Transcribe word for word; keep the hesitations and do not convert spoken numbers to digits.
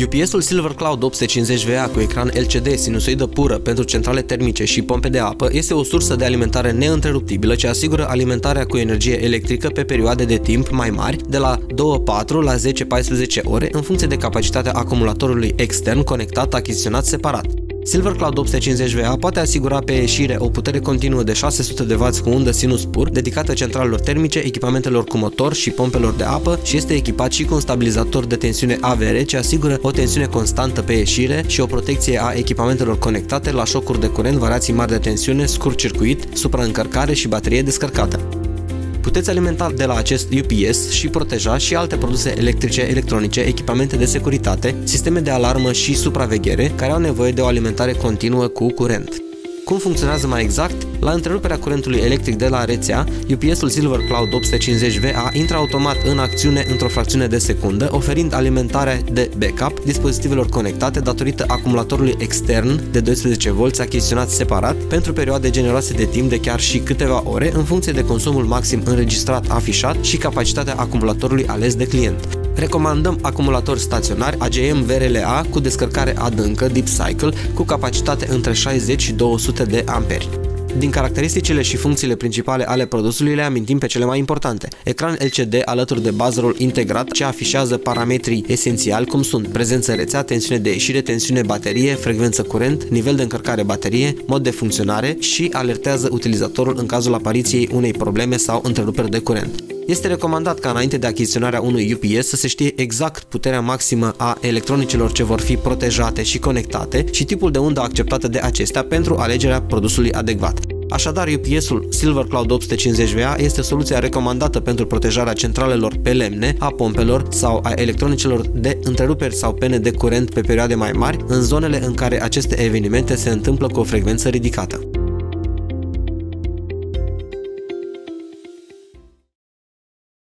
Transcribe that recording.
U P S-ul SilverCloud opt sute cincizeci V A cu ecran L C D sinusoidă pură pentru centrale termice și pompe de apă este o sursă de alimentare neîntreruptibilă ce asigură alimentarea cu energie electrică pe perioade de timp mai mari, de la două patru la zece paisprezece ore, în funcție de capacitatea acumulatorului extern conectat achiziționat separat. SilverCloud opt sute cincizeci V A poate asigura pe ieșire o putere continuă de șase sute de wați cu undă sinus pur, dedicată centralelor termice, echipamentelor cu motor și pompelor de apă și este echipat și cu un stabilizator de tensiune A V R ce asigură o tensiune constantă pe ieșire și o protecție a echipamentelor conectate la șocuri de curent, variații mari de tensiune, scurt circuit, supraîncărcare și baterie descărcată. Puteți alimenta de la acest U P S și proteja și alte produse electrice, electronice, echipamente de securitate, sisteme de alarmă și supraveghere care au nevoie de o alimentare continuă cu curent. Cum funcționează mai exact? La întreruperea curentului electric de la rețea, U P S-ul SilverCloud opt sute cincizeci V A intră automat în acțiune într-o fracțiune de secundă, oferind alimentarea de backup dispozitivelor conectate datorită acumulatorului extern de doisprezece volți achiziționat separat pentru perioade generoase de timp de chiar și câteva ore, în funcție de consumul maxim înregistrat afișat și capacitatea acumulatorului ales de client. Recomandăm acumulatori staționari A G M V R L A cu descărcare adâncă Deep Cycle cu capacitate între șaizeci și două sute de amperi. Din caracteristicile și funcțiile principale ale produsului le amintim pe cele mai importante. Ecran L C D alături de buzzerul integrat ce afișează parametrii esențiali cum sunt prezență rețea, tensiune de ieșire, tensiune baterie, frecvență curent, nivel de încărcare baterie, mod de funcționare și alertează utilizatorul în cazul apariției unei probleme sau întreruperi de curent. Este recomandat ca înainte de achiziționarea unui U P S să se știe exact puterea maximă a electronicelor ce vor fi protejate și conectate și tipul de undă acceptată de acestea pentru alegerea produsului adecvat. Așadar, U P S-ul SilverCloud opt sute cincizeci V A este soluția recomandată pentru protejarea centralelor pe lemne, a pompelor sau a electronicelor de întreruperi sau pene de curent pe perioade mai mari, în zonele în care aceste evenimente se întâmplă cu o frecvență ridicată.